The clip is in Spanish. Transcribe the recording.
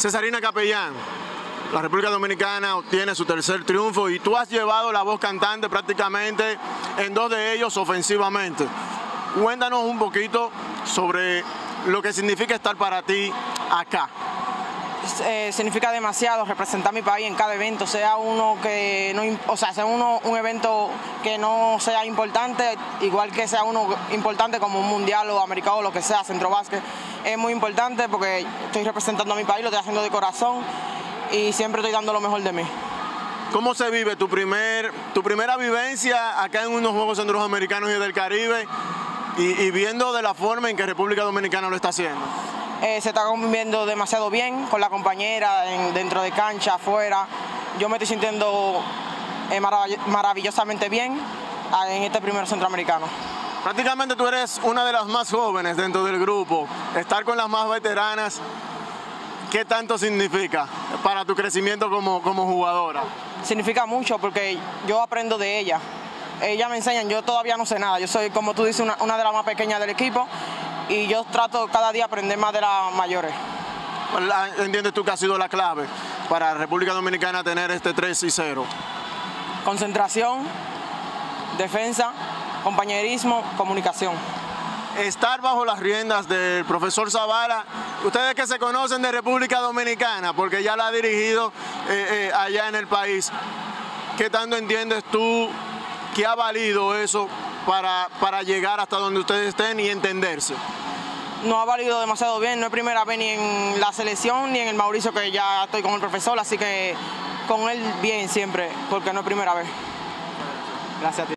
Cesarina Capellán, la República Dominicana obtiene su tercer triunfo y tú has llevado la voz cantante prácticamente en 2 de ellos ofensivamente. Cuéntanos un poquito sobre lo que significa estar para ti acá. Significa demasiado representar mi país en cada evento, sea uno que no, sea un evento que no sea importante, igual que sea uno importante como un mundial o americano o lo que sea, centro básquet, es muy importante porque estoy representando a mi país, lo estoy haciendo de corazón y siempre estoy dando lo mejor de mí. ¿Cómo se vive tu primera vivencia acá en unos Juegos Centroamericanos y del Caribe y viendo de la forma en que República Dominicana lo está haciendo? Se está conviviendo demasiado bien con la compañera, dentro de cancha, afuera. Yo me estoy sintiendo maravillosamente bien en este primer centroamericano. Prácticamente tú eres una de las más jóvenes dentro del grupo. Estar con las más veteranas, ¿qué tanto significa para tu crecimiento como jugadora? Significa mucho porque yo aprendo de ella. Ella me enseña, yo todavía no sé nada. Yo soy, como tú dices, una de las más pequeñas del equipo. Y yo trato cada día aprender más de las mayores. ¿Entiendes tú que ha sido la clave para República Dominicana tener este 3-0? Concentración, defensa, compañerismo, comunicación. Estar bajo las riendas del profesor Zavala, ustedes que se conocen de República Dominicana, porque ya la ha dirigido allá en el país, ¿qué tanto entiendes tú que ha valido eso para llegar hasta donde ustedes estén y entenderse? No ha valido demasiado bien, no es primera vez ni en la selección ni en el Mauricio, que ya estoy con el profesor, así que con él bien siempre, porque no es primera vez. Gracias a ti.